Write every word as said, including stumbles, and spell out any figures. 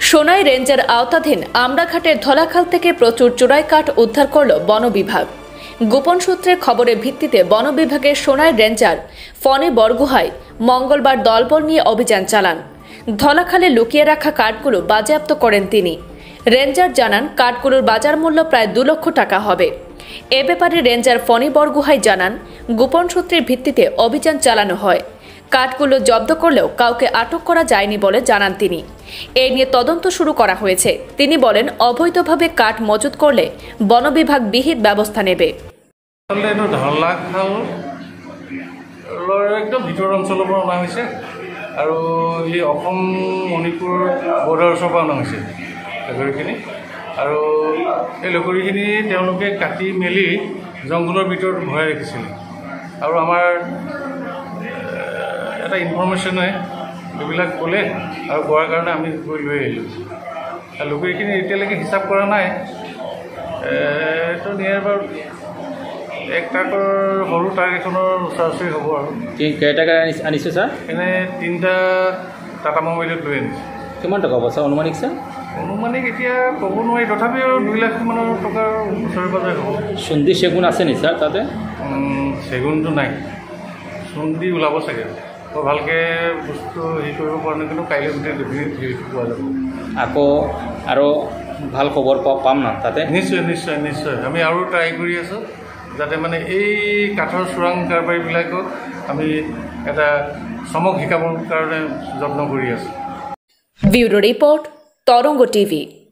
সোনাই রেঞ্জের আওতাধীন আমড়াঘাটের ধলাখাল থেকে প্রচুর চোরাই কাঠ উদ্ধার করল বন বিভাগ। গোপন সূত্রের খবরের ভিত্তিতে বন বিভাগের সোনাই রেঞ্জার ফনি বরগুহাই মঙ্গলবার দলবল নিয়ে অভিযান চালান। ধলাখালে লুকিয়ে রাখা কাঠগুলো বাজেয়াপ্ত করেন তিনি। রেঞ্জার জানান, কাঠগুলোর বাজার মূল্য প্রায় দু লক্ষ টাকা হবে। এ ব্যাপারে রেঞ্জার ফনি বরগুহাই জানান, গোপন সূত্রের ভিত্তিতে অভিযান চালানো হয়। কাঠগুলো জব্দ করলেও কাউকে আটক করা যায়নি বলে জানান তিনি। এই নিয়ে তদন্ত শুরু করা হয়েছে। তিনি বলেন, অবৈধভাবে কাঠ মজুত করলে বন বিভাগ বিহিত ব্যবস্থা নেবে। একদম ভিতর অঞ্চলৰ পৰা অনা হৈছে আৰু এই অসম মণিপুৰ বৰ্ডাৰ ওচৰৰ পৰা অনা হৈছে লকৰিখিনি। আৰু এই লকৰিখিনি তেওঁলোকে কাটি মেলি জংঘলৰ ভিতৰত ভৰাই ৰাখিছিলে। আৰু আমাৰ এটা ইনফৰমেশ্যনে এইবিলাক ক'লে আৰু কোৱাৰ কাৰণে আমি গৈ লৈ আহিলোঁ। লকৰিখিনি এতিয়ালৈকে হিচাপ কৰা নাই, এইটো নিয়াৰ বাৰু এক ট্ৰাকৰ সৰু ট্ৰাক এখনৰ ওচৰা ওচৰি হ'ব। আৰু কেইটকা আনিছে ছাৰ? এনে তিনিটা টাটা মোবাইলত লৈ আনিছে। কিমান টকা হ'ব ছাৰ অনুমানিক? ছাৰ অনুমানিক এতিয়া ক'ব নোৱাৰি, তথাপিও দুই লাখ মানৰ টকাৰ ওচৰে পাজৰে হ'ব। চুন্দি চেগুন আছে নি ছাৰ তাতে? চেগুনটো নাই, চুন্দি ওলাব চাগে। মই ভালকৈ বস্তু হেৰি কৰিব পৰা নাই, কিন্তু কাইলৈ গোটেই ডকুমেণ্ট পোৱা যাব। আকৌ আৰু ভাল খবৰ পাম না তাতে? নিশ্চয় নিশ্চয় নিশ্চয় আমি আৰু ট্ৰাই কৰি আছোঁ, যাতে মানে এই কাঠৰ চোৰাং কাৰবাৰীবিলাকক আমি এটা চমক শিকাবৰ কাৰণে যত্ন কৰি আছোঁ। Bureau report, Tarang TV.